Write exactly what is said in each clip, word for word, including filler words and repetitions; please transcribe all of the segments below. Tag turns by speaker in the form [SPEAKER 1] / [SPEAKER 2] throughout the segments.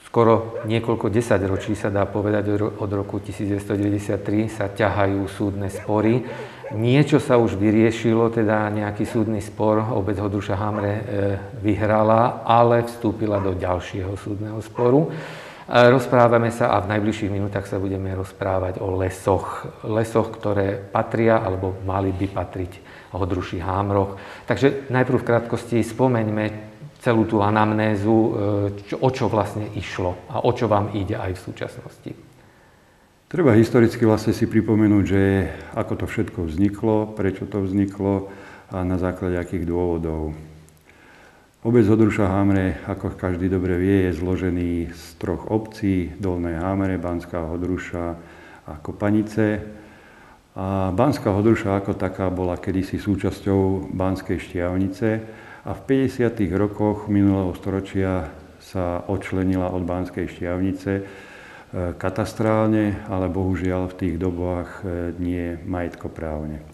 [SPEAKER 1] skoro niekoľko desaťročí, sa dá povedať, od roku devätnásťstodeväťdesiattri sa ťahajú súdne spory. Niečo sa už vyriešilo, teda nejaký súdny spor, obec Hodruša Hamre vyhrala, ale vstúpila do ďalšieho súdneho sporu. Rozprávame sa a v najbližších minútach sa budeme rozprávať o lesoch. Lesoch, ktoré patria alebo mali by patriť Hodruši Hámroch. Takže najprv v krátkosti spomeňme celú tú anamnézu, čo, o čo vlastne išlo a o čo vám ide aj v súčasnosti.
[SPEAKER 2] Treba historicky vlastne si pripomenúť, že ako to všetko vzniklo, prečo to vzniklo a na základe akých dôvodov. Obec Hodruša Hamre, ako každý dobre vie, je zložený z troch obcí, Dolné Hamre, Banská Hodruša a Kopanice. A Banská Hodruša ako taká bola kedysi súčasťou Banskej Štiavnice a v päťdesiatych rokoch minulého storočia sa odčlenila od Banskej Štiavnice katastrálne, ale bohužiaľ v tých dobách nie majetkoprávne.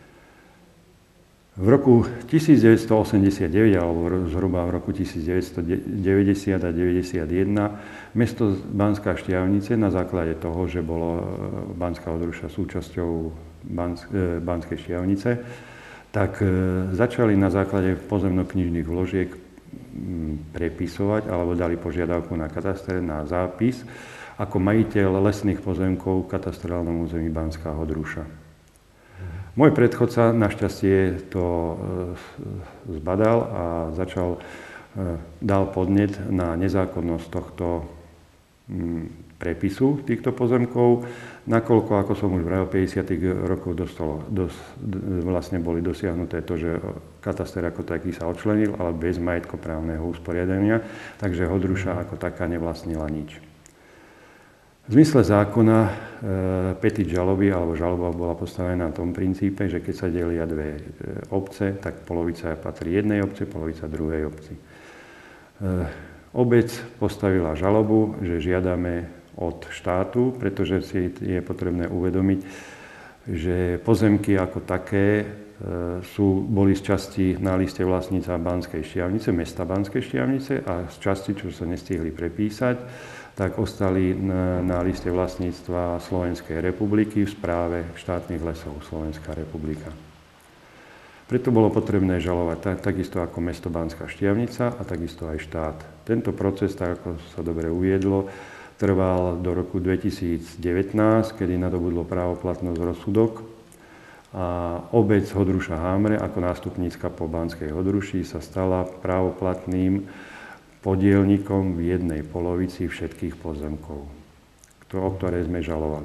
[SPEAKER 2] V roku devätnásťstoosemdesiatdeväť, alebo zhruba v roku devätnásťstodeväťdesiat a deväťdesiatjeden, mesto Banská Štiavnice na základe toho, že bolo Banská Hodruša súčasťou Banskej Štiavnice, tak začali na základe pozemno-knižných vložiek prepisovať, alebo dali požiadavku na katastre, na zápis, ako majiteľ lesných pozemkov v katastrálnom území Banská Hodruša. Môj predchodca našťastie to zbadal a začal, dal podnet na nezákonnosť tohto prepisu týchto pozemkov, nakoľko, ako som už vravil, päťdesiatych rokov dostalo, dos, vlastne boli dosiahnuté to, že kataster ako taký sa odčlenil, ale bez majetkoprávneho usporiadania, takže Hodruša ako taká nevlastnila nič. V zmysle zákona e, petit žaloby alebo žaloba bola postavená na tom princípe, že keď sa delia dve obce, tak polovica patrí jednej obci, polovica druhej obci. E, obec postavila žalobu, že žiadame od štátu, pretože si je potrebné uvedomiť, že pozemky ako také e, sú, boli z časti na liste vlastníca Banskej Štiavnice, mesta Banskej Štiavnice a z časti, čo sa nestihli prepísať, tak ostali na, na liste vlastníctva Slovenskej republiky v správe štátnych lesov Slovenská republika. Preto bolo potrebné žalovať tak, takisto ako mesto Banská Štiavnica a takisto aj štát. Tento proces, tak ako sa dobre uviedlo, trval do roku dvetisícdevätnásť, kedy nadobudlo právoplatnosť rozsudok a obec Hodruša Hamre ako nástupnícka po Banskej Hodruši sa stala právoplatným podielnikom v jednej polovici všetkých pozemkov, o ktoré sme žalovali.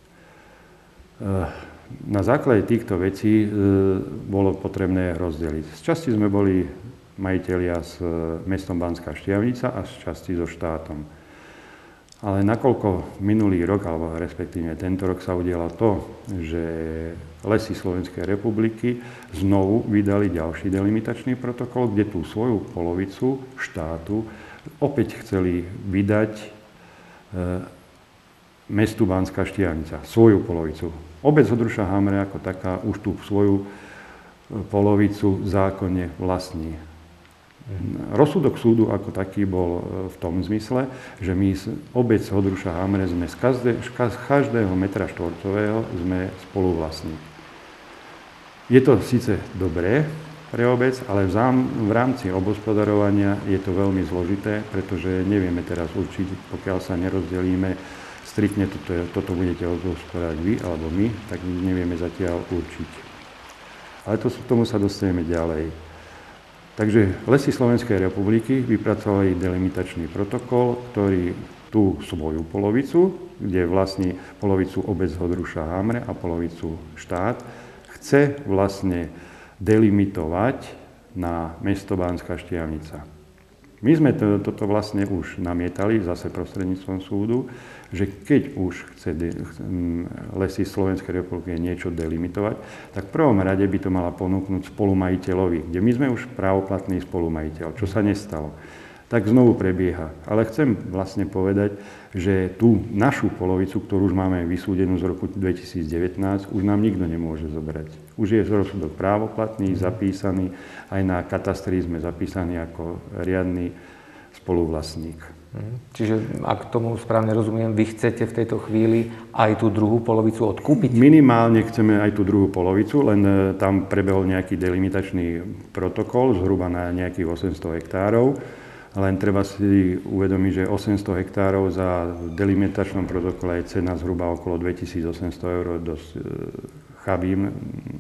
[SPEAKER 2] Na základe týchto vecí bolo potrebné rozdeliť. Z časti sme boli majitelia s mestom Banská Štiavnica a z časti so štátom. Ale nakoľko minulý rok, alebo respektíve tento rok sa udialo to, že Lesy Slovenskej republiky znovu vydali ďalší delimitačný protokol, kde tú svoju polovicu štátu opäť chceli vydať e, mestu Banská Štiavnica, svoju polovicu. Obec Hodruša Hamre ako taká už tú svoju polovicu zákonne vlastní. Rozsudok súdu ako taký bol v tom zmysle, že my obec Hodruša Hamre sme z, každé, z každého metra štvorcového sme spoluvlastní. Je to síce dobré pre obec, ale v, zám, v rámci obhospodarovania je to veľmi zložité, pretože nevieme teraz určiť, pokiaľ sa nerozdelíme striktne, toto, toto budete obhospodarovať vy alebo my, tak nevieme zatiaľ určiť. Ale to, tomu sa dostaneme ďalej. Takže Lesy Slovenskej republiky vypracovali delimitačný protokol, ktorý tú svoju polovicu, kde vlastní polovicu obec Hodruša Hamre a polovicu štát, chce vlastne delimitovať na mesto Banská Štiavnica. My sme to, toto vlastne už namietali, zase prostredníctvom súdu, že keď už chce de, Lesy Slovenskej republiky niečo delimitovať, tak v prvom rade by to mala ponúknuť spolumajiteľovi, kde my sme už právoplatný spolumajiteľ, čo sa nestalo. Tak znovu prebieha. Ale chcem vlastne povedať, že tú našu polovicu, ktorú už máme vysúdenú z roku dvetisícdevätnásť, už nám nikto nemôže zobrať. Už je rozsudok právoplatný, zapísaný, aj na katastri sme zapísaní ako riadny spoluvlastník.
[SPEAKER 1] Čiže, ak tomu správne rozumiem, vy chcete v tejto chvíli aj tú druhú polovicu odkúpiť?
[SPEAKER 2] Minimálne chceme aj tú druhú polovicu, len tam prebehol nejaký delimitačný protokol, zhruba na nejakých osemsto hektárov. Len treba si uvedomiť, že osemsto hektárov za delimitačnom protokole je cena zhruba okolo dvetisícosemsto eur, dosť chabým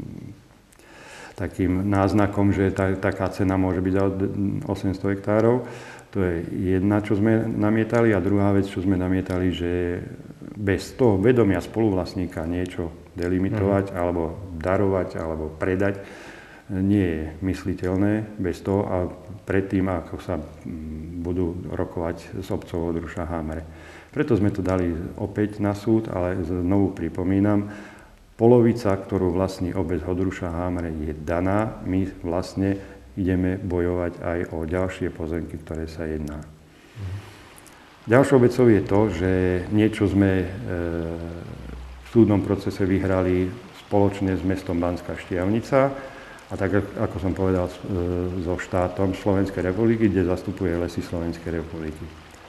[SPEAKER 2] takým náznakom, že tá, taká cena môže byť za osemsto hektárov. To je jedna, čo sme namietali, a druhá vec, čo sme namietali, že bez toho vedomia spoluvlastníka niečo delimitovať, mm. alebo darovať, alebo predať, nie je mysliteľné bez toho a predtým, ako sa budú rokovať s obcov Odruša Hamre. Preto sme to dali opäť na súd, ale znovu pripomínam, polovica, ktorú vlastní obec Odruša Hamre, je daná. My vlastne ideme bojovať aj o ďalšie pozemky, ktoré sa jedná. Mhm. Ďalšou vecou je to, že niečo sme e, v súdnom procese vyhrali spoločne s mestom Banská Štiavnica a tak, ako som povedal, e, so štátom Slovenskej republiky, kde zastupuje Lesy Slovenskej republiky.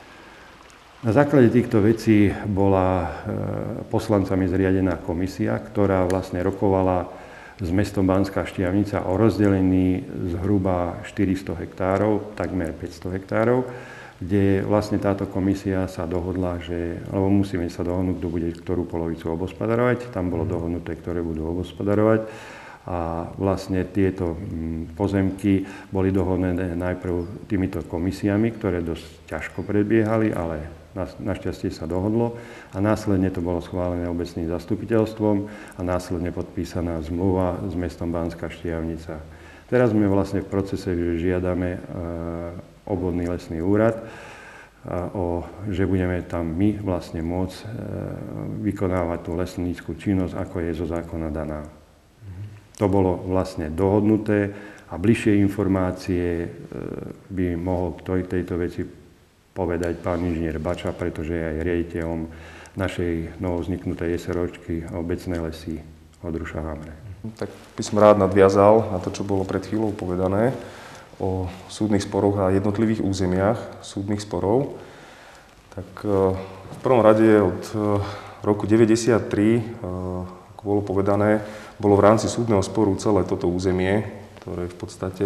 [SPEAKER 2] Na základe týchto vecí bola e, poslancami zriadená komisia, ktorá vlastne rokovala s mestom Banská Štiavnica o rozdelení zhruba štyristo hektárov, takmer päťsto hektárov, kde vlastne táto komisia sa dohodla, že, lebo musíme sa dohodnúť, kto bude ktorú polovicu obospodarovať, tam bolo dohodnuté, ktoré budú obospodarovať, a vlastne tieto pozemky boli dohodnuté najprv týmito komisiami, ktoré dosť ťažko prebiehali, ale našťastie sa dohodlo a následne to bolo schválené obecným zastupiteľstvom a následne podpísaná zmluva s mestom Banská Štiavnica. Teraz sme vlastne v procese, že žiadame obvodný lesný úrad, o, že budeme tam my vlastne môcť vykonávať tú lesnícku činnosť, ako je zo zákona daná. To bolo vlastne dohodnuté a bližšie informácie by mohol k tejto veci povedať pán inžinier Bača, pretože je aj riaditeľom našej novovzniknutej SROčky Obecné lesy Odruša Hamre.
[SPEAKER 3] Tak by som rád nadviazal na to, čo bolo pred chvíľou povedané o súdnych sporoch a jednotlivých územiach súdnych sporov. Tak v prvom rade od roku deväťdesiattri, ako bolo povedané, bolo v rámci súdneho sporu celé toto územie, ktoré je v podstate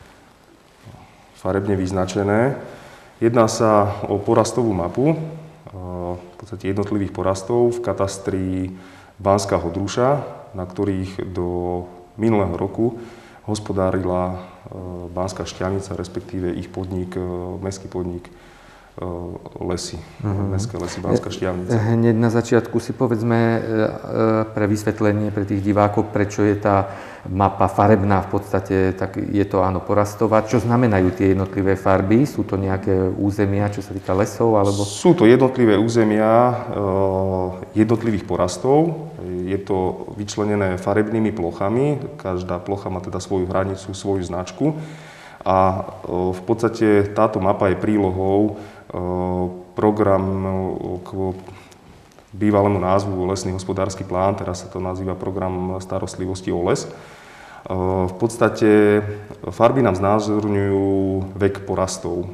[SPEAKER 3] farebne vyznačené. Jedná sa o porastovú mapu, v podstate jednotlivých porastov v katastri Banská Odruša, na ktorých do minulého roku hospodárila Banská Štiavnica, respektíve ich podnik, mestský podnik Lesy, uh-huh. Mestské lesy Banská Štiavnica.
[SPEAKER 1] Hneď na začiatku si povedzme pre vysvetlenie pre tých divákov, prečo je tá mapa farebná v podstate, tak je to áno porastová. Čo znamenajú tie jednotlivé farby? Sú to nejaké územia, čo sa týka lesov? Alebo...
[SPEAKER 3] Sú to jednotlivé územia jednotlivých porastov. Je to vyčlenené farebnými plochami. Každá plocha má teda svoju hranicu, svoju značku. A v podstate táto mapa je prílohou program k bývalému názvu Lesný hospodársky plán, teraz sa to nazýva program starostlivosti o les. V podstate farby nám znázorňujú vek porastov.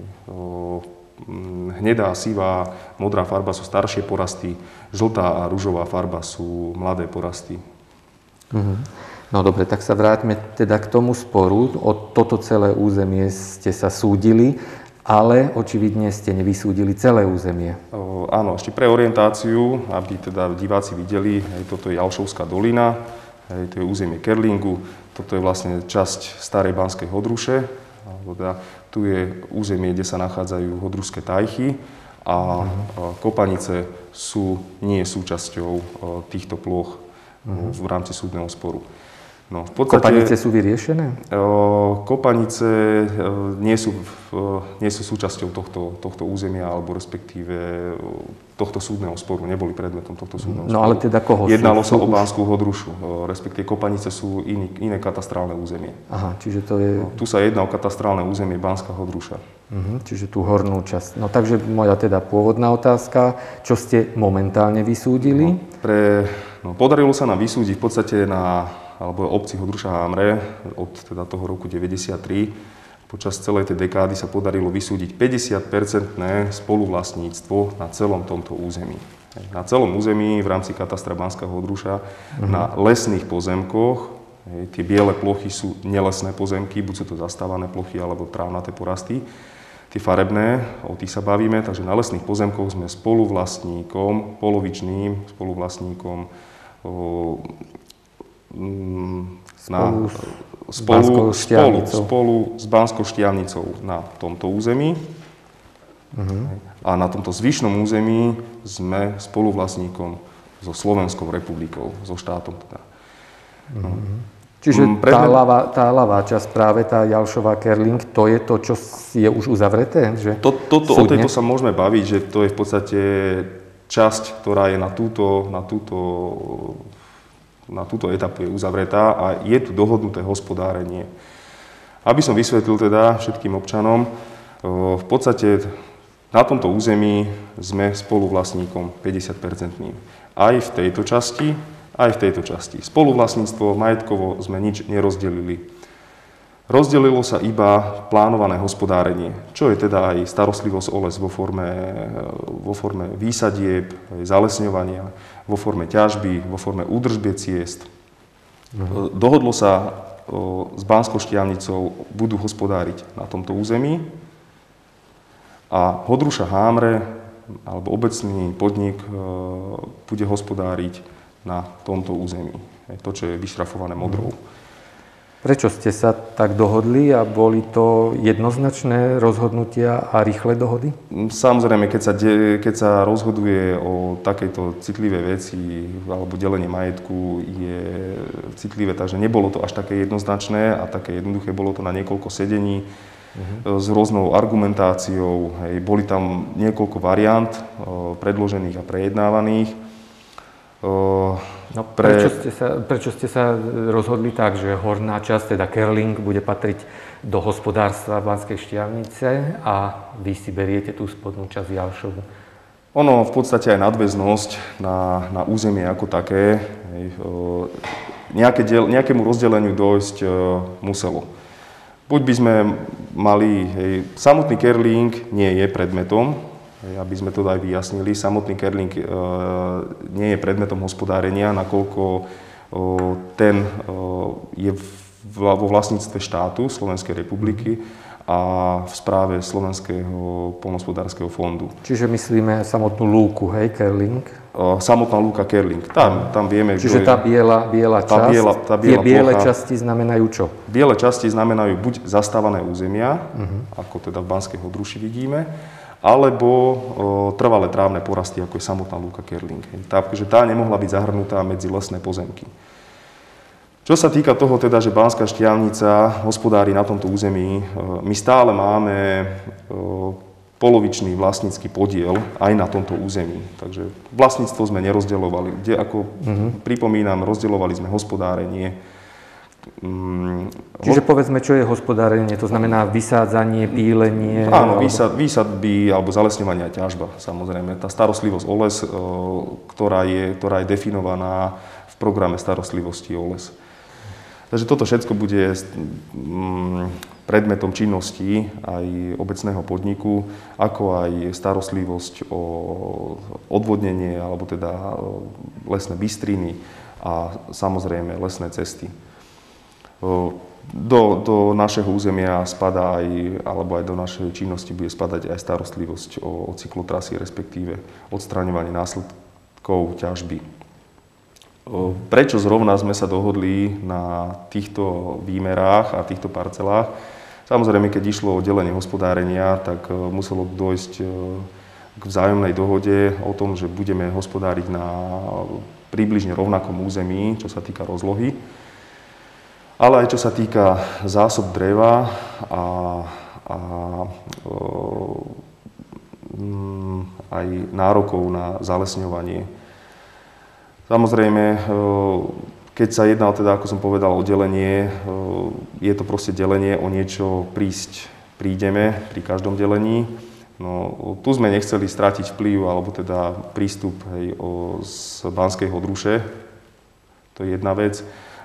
[SPEAKER 3] Hnedá, sivá, modrá farba sú staršie porasty, žltá a ružová farba sú mladé porasty.
[SPEAKER 1] Mhm. No dobre, tak sa vráťme teda k tomu sporu. O toto celé územie ste sa súdili, ale očividne ste nevysúdili celé územie.
[SPEAKER 3] O, áno, ešte pre orientáciu, aby teda diváci videli, hej, toto je Jalšovská dolina, hej, to je územie Kerlingu, toto je vlastne časť starej Banskej Odruše, teda tu je územie, kde sa nachádzajú Odrušské tajchy a uh-huh. kopanice sú nie súčasťou týchto ploch uh-huh. v rámci súdneho sporu. No, v podstate,
[SPEAKER 1] kopanice sú vyriešené?
[SPEAKER 3] Kopanice nie sú, nie sú súčasťou tohto, tohto územia, alebo respektíve tohto súdneho sporu, neboli predmetom tohto súdneho sporu.
[SPEAKER 1] No ale teda koho?
[SPEAKER 3] Jednalo sa o Banskú Odrušu, respektíve kopanice sú iný, iné katastrálne územie.
[SPEAKER 1] Aha, čiže to je...
[SPEAKER 3] No, tu sa jedná o katastrálne územie Banská Odruša.
[SPEAKER 1] Uh-huh, čiže tú hornú časť. No takže moja teda pôvodná otázka, čo ste momentálne vysúdili?
[SPEAKER 3] No, pre, no, podarilo sa nám vysúdiť v podstate na alebo obci Odruša Hamre od teda toho roku deväťdesiattri počas celej tej dekády sa podarilo vysúdiť päťdesiat percentné spoluvlastníctvo na celom tomto území. Na celom území v rámci katastra Banského Odruša uh-huh. na lesných pozemkoch, tie biele plochy sú nelesné pozemky, buď sú to zastávané plochy alebo trávnaté porasty, tie farebné, o tých sa bavíme, takže na lesných pozemkoch sme spoluvlastníkom, polovičným spoluvlastníkom o, na,
[SPEAKER 1] spolu,
[SPEAKER 3] spolu, spolu, spolu s Banskou Štiavnicou na tomto území. Uh-huh. A na tomto zvyšnom území sme spoluvlastníkom so Slovenskou republikou, so štátom teda.
[SPEAKER 1] Uh-huh. Čiže tá ľavá, tá ľavá časť, práve tá Jalšová Kerling, to je to, čo je už uzavreté? Že
[SPEAKER 3] to, toto, o tejto sa môžeme baviť, že to je v podstate časť, ktorá je na túto, na túto, na túto etapu je uzavretá a je tu dohodnuté hospodárenie. Aby som vysvetlil teda všetkým občanom, v podstate na tomto území sme spoluvlastníkom päťdesiat percentným. Aj v tejto časti, aj v tejto časti. Spoluvlastníctvo, majetkovo sme nič nerozdelili. Rozdelilo sa iba plánované hospodárenie, čo je teda aj starostlivosť o les vo forme, vo forme výsadieb, zalesňovania, vo forme ťažby, vo forme údržby ciest. Uh-huh. Dohodlo sa o, s Banskou Štiavnicou, budú hospodáriť na tomto území a Hodruša Hámre, alebo obecný podnik, e, bude hospodáriť na tomto území. To, čo je vyšrafované modrou.
[SPEAKER 1] Prečo ste sa tak dohodli a boli to jednoznačné rozhodnutia a rýchle dohody?
[SPEAKER 3] Samozrejme, keď sa, de, keď sa rozhoduje o takejto citlivej veci alebo delenie majetku, je citlivé, takže nebolo to až také jednoznačné a také jednoduché. Bolo to na niekoľko sedení uh-huh. s rôznou argumentáciou. Hej. Boli tam niekoľko variant o, predložených a prejednávaných. O,
[SPEAKER 1] no, pre... prečo, ste sa, prečo ste sa rozhodli tak, že horná časť, teda Kerling, bude patriť do hospodárstva Banskej Štiavnice a vy si beriete tú spodnú časť Jalšovu?
[SPEAKER 3] Ono v podstate aj nadväznosť na, na územie ako také. Hej, o, nejaké diel, nejakému rozdeleniu dojsť o, muselo. Buď by sme mali, hej, samotný Kerling nie je predmetom, aby sme to aj vyjasnili. Samotný Kerling e, nie je predmetom hospodárenia, nakoľko e, ten e, je v, vo vlastníctve štátu Slovenskej republiky a v správe Slovenského poľnohospodárskeho fondu.
[SPEAKER 1] Čiže myslíme samotnú lúku, hej, Kerling?
[SPEAKER 3] E, samotná lúka Kerling. Tam, tam vieme,
[SPEAKER 1] Čiže tá biela, biela časť, tá biela, tá biela tie biele plocha, časti znamenajú čo?
[SPEAKER 3] Biele časti znamenajú buď zastávané územia, uh-huh. ako teda v Banskej Odruši vidíme, alebo o, trvalé trávne porasty, ako je samotná lúka Kerling. Takže tá nemohla byť zahrnutá medzi lesné pozemky. Čo sa týka toho, teda, že Banská Štiavnica hospodári na tomto území, my stále máme o, polovičný vlastnícky podiel aj na tomto území. Takže vlastníctvo sme nerozdeľovali. Kde, ako uh-huh. pripomínam, rozdeľovali sme hospodárenie.
[SPEAKER 1] Čiže povedzme, čo je hospodárenie, to znamená vysádzanie, pílenie?
[SPEAKER 3] Áno, výsad, výsadby alebo zalesňovanie a ťažba, samozrejme. Tá starostlivosť o les, ktorá je, ktorá je definovaná v programe starostlivosti o les. Takže toto všetko bude predmetom činnosti aj obecného podniku, ako aj starostlivosť o odvodnenie, alebo teda lesné bystriny a samozrejme lesné cesty. Do, do našeho územia spadá aj, alebo aj do našej činnosti bude spadať aj starostlivosť o, o cyklotrasy, respektíve odstraňovanie následkov ťažby. Prečo zrovna sme sa dohodli na týchto výmerách a týchto parcelách? Samozrejme, keď išlo o delenie hospodárenia, tak muselo dôjsť k vzájomnej dohode o tom, že budeme hospodáriť na približne rovnakom území, čo sa týka rozlohy. Ale aj čo sa týka zásob dreva a, a o, m, aj nárokov na zalesňovanie. Samozrejme, keď sa jedná, teda, ako som povedal, o delenie, je to proste delenie, o niečo prísť prídeme pri každom delení. No, tu sme nechceli stratiť vplyv, alebo teda prístup, hej, o, z Banskej Odruše, to je jedna vec.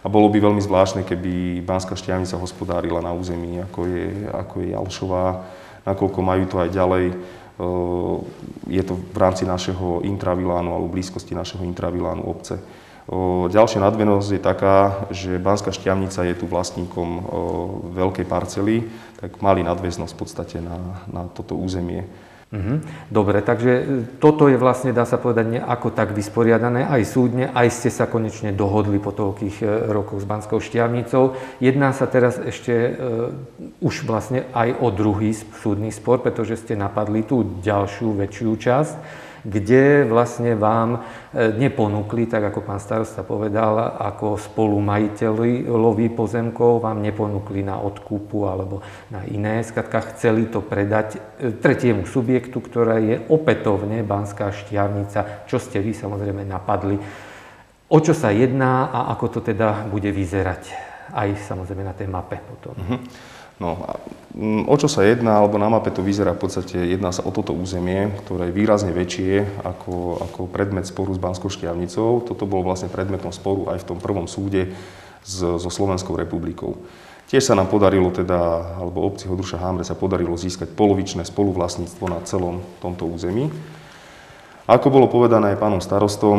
[SPEAKER 3] A bolo by veľmi zvláštne, keby Banská Štiavnica hospodárila na území, ako je, ako je Jalšová, nakoľko majú to aj ďalej. Je to v rámci našeho intravilánu alebo blízkosti našeho intravilánu obce. Ďalšia nadvenosť je taká, že Banská Štiavnica je tu vlastníkom veľkej parcely, tak mali nadväznosť v podstate na, na toto územie.
[SPEAKER 1] Mhm. Dobre, takže toto je vlastne, dá sa povedať, nejako tak vysporiadané aj súdne, aj ste sa konečne dohodli po toľkých rokoch s Banskou Štiavnicou. Jedná sa teraz ešte uh, už vlastne aj o druhý súdny spor, pretože ste napadli tú ďalšiu, väčšiu časť, kde vlastne vám neponúkli, tak ako pán starosta povedal, ako spolumajiteľovi pozemkov vám neponúkli na odkúpu alebo na iné. Skrátka chceli to predať tretiemu subjektu, ktorá je opätovne Banská Štiavnica, čo ste vy samozrejme napadli. O čo sa jedná a ako to teda bude vyzerať aj samozrejme na tej mape potom.
[SPEAKER 3] Mm-hmm. No, o čo sa jedná, alebo na mape to vyzerá v podstate, jedná sa o toto územie, ktoré je výrazne väčšie ako, ako predmet sporu s Banskou Štiavnicou. Toto bolo vlastne predmetom sporu aj v tom prvom súde s, so Slovenskou republikou. Tiež sa nám podarilo teda, alebo obci Hodruša Hamre sa podarilo získať polovičné spoluvlastníctvo na celom tomto území. Ako bolo povedané aj pánom starostom,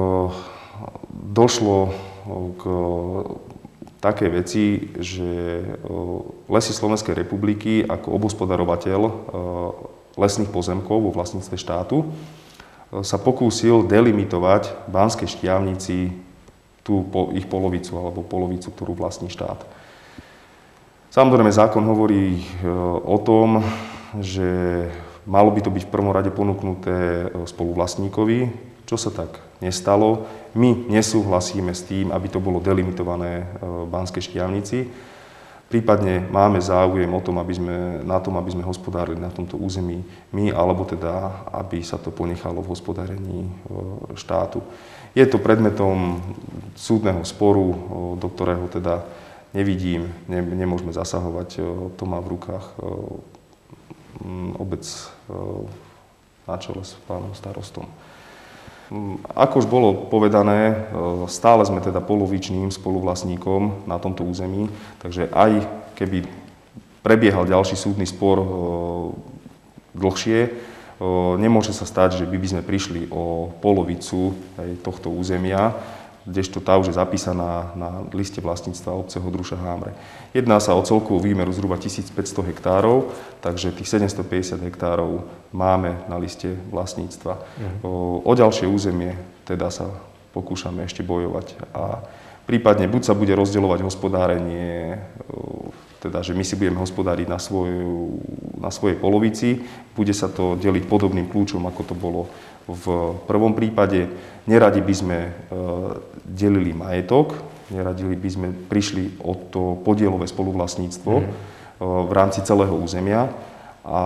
[SPEAKER 3] došlo k také veci, že Lesy Slovenskej republiky ako obospodarovateľ lesných pozemkov vo vlastníctve štátu sa pokúsil delimitovať Banskej Štiavnici tú ich polovicu alebo polovicu, ktorú vlastní štát. Samozrejme, zákon hovorí o tom, že malo by to byť v prvom rade ponúknuté spoluvlastníkovi, čo sa tak nestalo. My nesúhlasíme s tým, aby to bolo delimitované v Banskej Štiavnici. Prípadne máme záujem o tom, aby sme, na tom, aby sme hospodárili na tomto území my, alebo teda, aby sa to ponechalo v hospodárení štátu. Je to predmetom súdneho sporu, do ktorého teda nevidím, ne, nemôžeme zasahovať. To má v rukách obec na čele s pánom starostom. Ako už bolo povedané, stále sme teda polovičným spoluvlastníkom na tomto území, takže aj keby prebiehal ďalší súdny spor dlhšie, nemôže sa stať, že by sme prišli o polovicu tohto územia, kdežto tá už je zapísaná na liste vlastníctva obce Hodruša Hamre. Jedná sa o celkovú výmeru zhruba tisícpäťsto hektárov, takže tých sedemstopäťdesiat hektárov máme na liste vlastníctva. Mhm. O, o ďalšie územie teda sa pokúšame ešte bojovať a prípadne buď sa bude rozdeľovať hospodárenie, teda že my si budeme hospodáriť na, svoju, na svojej polovici, bude sa to deliť podobným kľúčom, ako to bolo v prvom prípade. Neradi by sme e, delili majetok, neradi by sme prišli o to podielové spoluvlastníctvo mm. e, v rámci celého územia a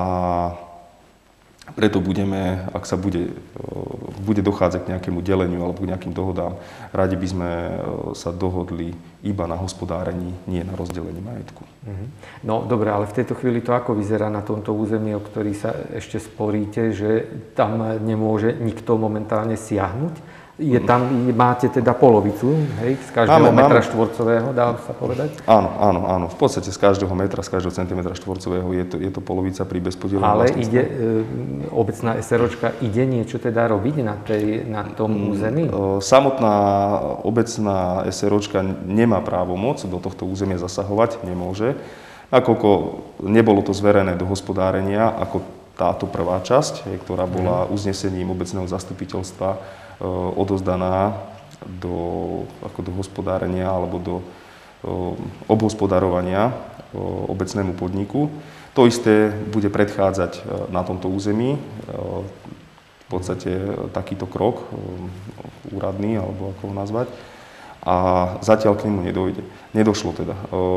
[SPEAKER 3] preto budeme, ak sa bude, e, bude dochádzať k nejakému deleniu alebo k nejakým dohodám, radi by sme e, sa dohodli iba na hospodárení, nie na rozdelení majetku. Mm.
[SPEAKER 1] No dobre, ale v tejto chvíli to ako vyzerá na tomto území, o ktorý sa ešte sporíte, že tam nemôže nikto momentálne siahnuť? Je tam, máte teda polovicu, hej, z každého máme, metra máme. štvorcového, dá sa povedať?
[SPEAKER 3] Áno, áno, áno. V podstate z každého metra, z každého centimetra štvorcového je to, je to polovica pri bezpodielovom
[SPEAKER 1] vlastníctve. Ale ide, e, obecná SROčka ide niečo teda robiť na, tej, na tom území?
[SPEAKER 3] Samotná obecná SROčka nemá právomoc do tohto územia zasahovať, nemôže. Nakoľko nebolo to zverené do hospodárenia ako táto prvá časť, ktorá bola uznesením obecného zastupiteľstva odozdaná do, ako do hospodárenia alebo do obhospodarovania obecnému podniku. To isté bude predchádzať na tomto území. V podstate takýto krok úradný, alebo ako ho nazvať. A zatiaľ k nemu nedojde. Nedošlo teda.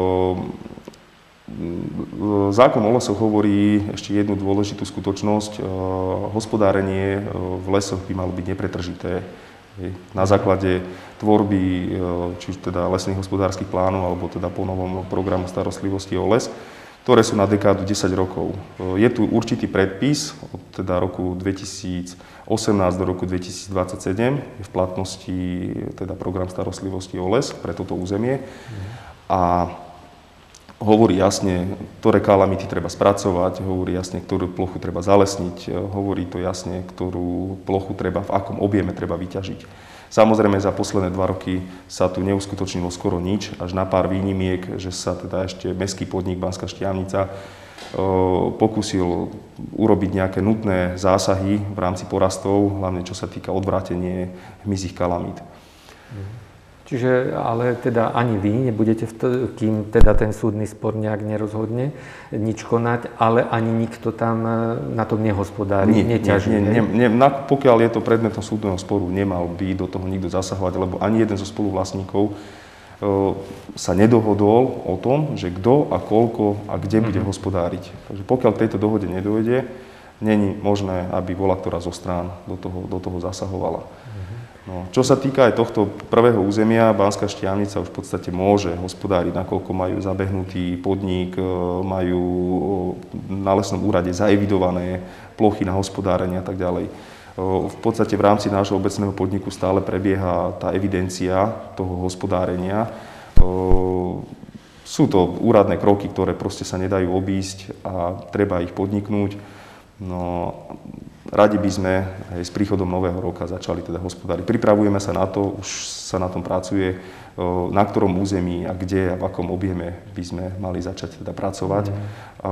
[SPEAKER 3] Zákon o lesoch hovorí ešte jednu dôležitú skutočnosť. Hospodárenie v lesoch by malo byť nepretržité. Na základe tvorby či teda lesných hospodárskych plánov alebo teda po novom programu starostlivosti o les, ktoré sú na dekádu desať rokov. Je tu určitý predpis od teda roku dvetisícosemnásť do roku dvetisícdvadsaťsedem, je v platnosti teda program starostlivosti o les pre toto územie a hovorí jasne, ktoré kalamity treba spracovať, hovorí jasne, ktorú plochu treba zalesniť, hovorí to jasne, ktorú plochu treba, v akom objeme treba vyťažiť. Samozrejme, za posledné dva roky sa tu neuskutočnilo skoro nič, až na pár výnimiek, že sa teda ešte mestský podnik Banská Štiavnica pokúsil urobiť nejaké nutné zásahy v rámci porastov, hlavne čo sa týka odvrátenie hmyzích kalamít.
[SPEAKER 1] Čiže ale teda ani vy nebudete, kým teda ten súdny spor nejak nerozhodne, nič konať, ale ani nikto tam na tom nehospodári,
[SPEAKER 3] nie,
[SPEAKER 1] neťaží.
[SPEAKER 3] Nie, nie, nie, na, pokiaľ je to predmetom súdneho sporu, nemal by do toho nikto zasahovať, lebo ani jeden zo spoluvlastníkov e, sa nedohodol o tom, že kto a koľko a kde bude mm-hmm. hospodáriť. Takže pokiaľ k tejto dohode nedojde, není možné, aby bola ktorá zo strán do toho, do toho zasahovala. No, čo sa týka aj tohto prvého územia, Banská Štiavnica už v podstate môže hospodáriť, nakoľko majú zabehnutý podnik, majú na lesnom úrade zaevidované plochy na hospodárenie a tak ďalej. V podstate v rámci nášho obecného podniku stále prebieha tá evidencia toho hospodárenia. Sú to úradné kroky, ktoré proste sa nedajú obísť a treba ich podniknúť. No, radi by sme aj s príchodom nového roka začali teda hospodáriť. Pripravujeme sa na to, už sa na tom pracuje, na ktorom území a kde a v akom objeme by sme mali začať teda pracovať. Mm.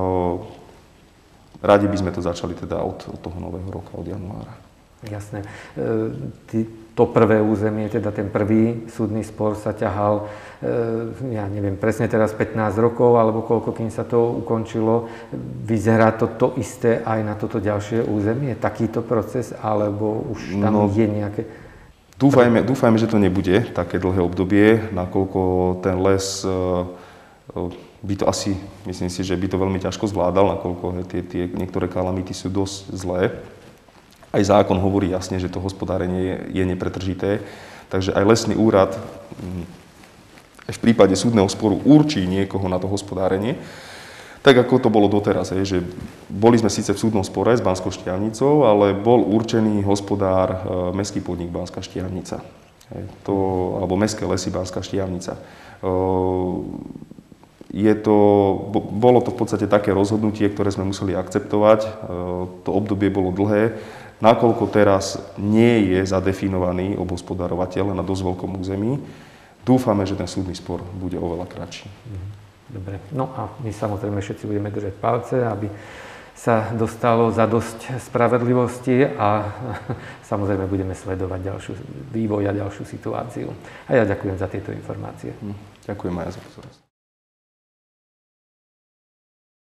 [SPEAKER 3] Radi by sme to začali teda od, od toho nového roka, od januára.
[SPEAKER 1] Jasné. To prvé územie, teda ten prvý súdny spor sa ťahal, ja neviem, presne teraz pätnásť rokov, alebo koľko, kým sa to ukončilo. Vyzerá to to isté aj na toto ďalšie územie? Takýto proces, alebo už tam no, je nejaké...
[SPEAKER 3] Dúfajme, dúfajme, že to nebude také dlhé obdobie, nakoľko ten les by to asi, myslím si, že by to veľmi ťažko zvládal, nakoľko tie, tie niektoré kalamity sú dosť zlé. Aj zákon hovorí jasne, že to hospodárenie je, je nepretržité, takže aj lesný úrad v prípade súdneho sporu určí niekoho na to hospodárenie. Tak ako to bolo doteraz, je, že boli sme síce v súdnom spore s Banskou Štiavnicou, ale bol určený hospodár e, mestský podnik Banská Štiavnica. Je to, alebo Mestské lesy Banská Štiavnica. E, je to, bolo to v podstate také rozhodnutie, ktoré sme museli akceptovať. E, to obdobie bolo dlhé. Nakoľko teraz nie je zadefinovaný obhospodarovateľ na dosť veľkom území, dúfame, že ten súdny spor bude oveľa kratší.
[SPEAKER 1] Dobre. No a my samozrejme všetci budeme držať palce, aby sa dostalo za dosť spravedlivosti a samozrejme budeme sledovať ďalšiu vývoj a ďalšiu situáciu. A ja ďakujem za tieto informácie.
[SPEAKER 3] Ďakujem aj za pozornosť.